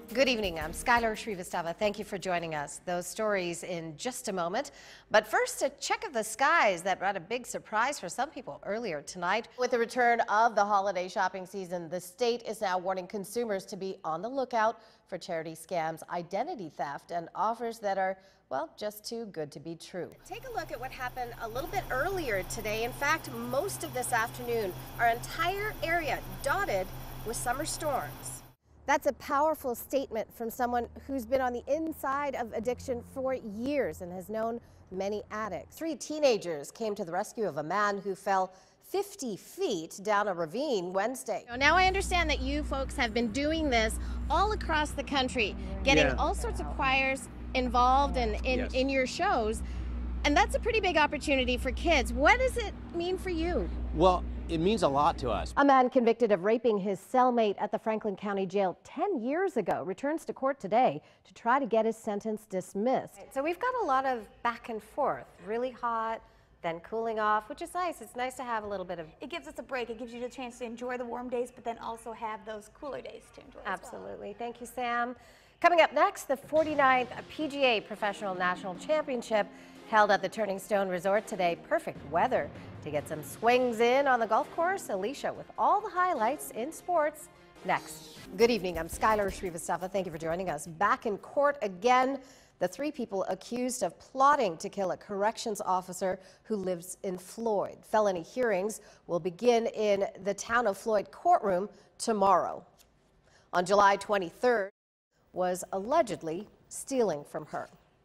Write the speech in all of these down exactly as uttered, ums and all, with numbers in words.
Good evening. I'm Skylar Shrivastava. Thank you for joining us. Those stories in just a moment. But first, a check of the skies that brought a big surprise for some people earlier tonight. With the return of the holiday shopping season, the state is now warning consumers to be on the lookout for charity scams, identity theft, and offers that are, well, just too good to be true. Take a look at what happened a little bit earlier today. In fact, most of this afternoon, our entire area dotted with summer storms. That's a powerful statement from someone who's been on the inside of addiction for years and has known many addicts. Three teenagers came to the rescue of a man who fell fifty feet down a ravine Wednesday. Now I understand that you folks have been doing this all across the country, getting yeah. all sorts of choirs involved in, in, yes. in your shows. And that's a pretty big opportunity for kids. What does it mean for you? Well, it means a lot to us. A man convicted of raping his cellmate at the Franklin County Jail ten years ago returns to court today to try to get his sentence dismissed. Right, so we've got a lot of back and forth, really hot, then cooling off, which is nice. It's nice to have a little bit of... It gives us a break. It gives you the chance to enjoy the warm days, but then also have those cooler days to enjoy. Absolutely. Well. Thank you, Sam. Coming up next, the forty-ninth P G A Professional National Championship held at the Turning Stone Resort today. Perfect weather to get some swings in on the golf course. Alicia with all the highlights in sports next. Good evening. I'm Skylar Shrivastava. Thank you for joining us. Back in court again. The three people accused of plotting to kill a corrections officer who lives in Floyd. Felony hearings will begin in the town of Floyd courtroom tomorrow. On July twenty-third, was allegedly stealing from her.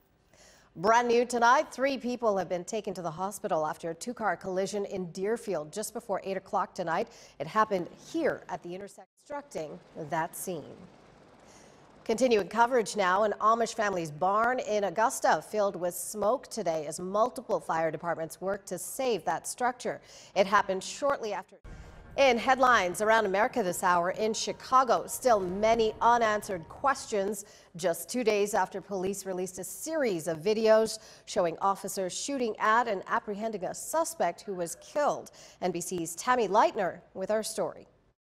Brand new tonight, three people have been taken to the hospital after a two-car collision in Deerfield just before eight o'clock tonight. It happened here at the intersection, obstructing that scene. Continuing coverage now, an Amish family's barn in Augusta filled with smoke today as multiple fire departments work to save that structure. It happened shortly after. In headlines around America this hour, in Chicago, still many unanswered questions just two days after police released a series of videos showing officers shooting at and apprehending a suspect who was killed. N B C's Tammy Leitner with our story.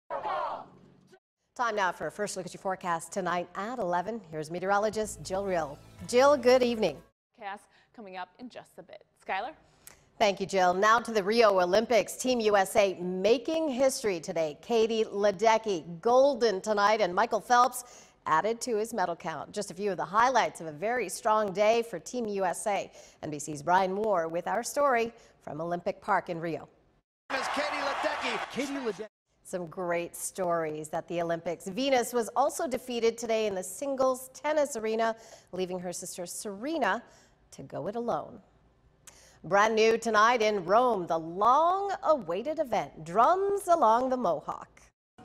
Time now for a first look at your forecast tonight at eleven. Here's meteorologist Jill Real. Jill, good evening. Forecast coming up in just a bit. Skylar? Thank you, Jill. Now to the Rio Olympics. Team U S A making history today. Katie Ledecky, golden tonight, and Michael Phelps added to his medal count. Just a few of the highlights of a very strong day for Team U S A. N B C's Brian Moore with our story from Olympic Park in Rio. Katie Ledecky. Katie Ledecky. Some great stories at the Olympics. Venus was also defeated today in the singles tennis arena, leaving her sister Serena to go it alone. Brand new tonight in Rome, the long-awaited event, Drums Along the Mohawk,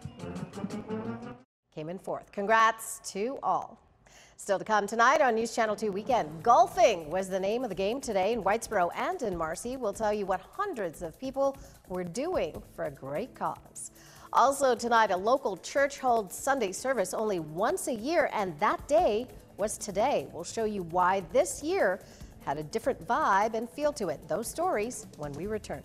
came in fourth. Congrats to all. Still to come tonight on News Channel two Weekend. Golfing was the name of the game today in Whitesboro and in Marcy. We'll tell you what hundreds of people were doing for a great cause. Also tonight, a local church holds Sunday service only once a year, and that day was today. We'll show you why this year had a different vibe and feel to it. Those stories when we return.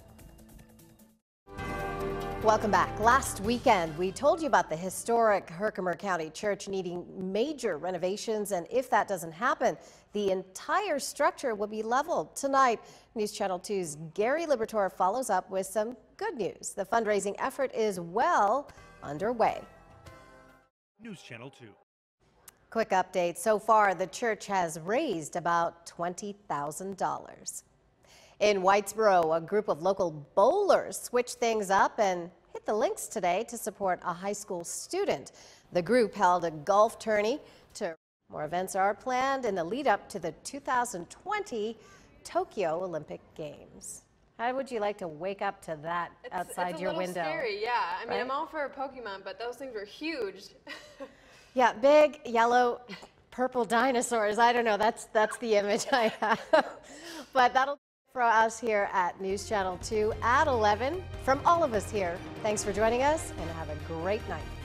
Welcome back. Last weekend, we told you about the historic Herkimer County Church needing major renovations, and if that doesn't happen, the entire structure will be leveled. Tonight, News Channel two's Gary Liberatore follows up with some good news. The fundraising effort is well underway. News Channel two. Quick update. So far, the church has raised about twenty thousand dollars. In Whitesboro, a group of local bowlers switched things up and hit the links today to support a high school student. The group held a golf tourney. To more events are planned in the lead up to the two thousand twenty Tokyo Olympic Games. How would you like to wake up to that it's, outside it's your window? It's a little scary, yeah. I mean, right? I'm all for a Pokemon, but those things were huge. Yeah, big, yellow, purple dinosaurs. I don't know. That's that's the image I have. But that'll be for us here at News Channel two at eleven. From all of us here, thanks for joining us and have a great night.